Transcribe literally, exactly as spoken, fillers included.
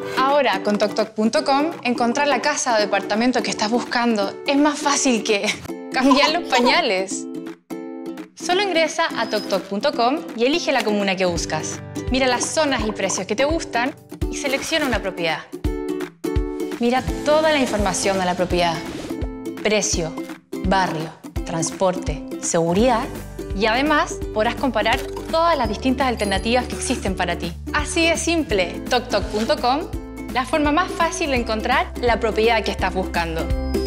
Ahora, con Toc Toc punto com, encontrar la casa o departamento que estás buscando es más fácil que cambiar los pañales. Solo ingresa a Toc Toc punto com y elige la comuna que buscas. Mira las zonas y precios que te gustan y selecciona una propiedad. Mira toda la información de la propiedad. Precio, barrio, transporte, seguridad y además podrás comparar todas las distintas alternativas que existen para ti. Así de simple, Toc Toc punto com, la forma más fácil de encontrar la propiedad que estás buscando.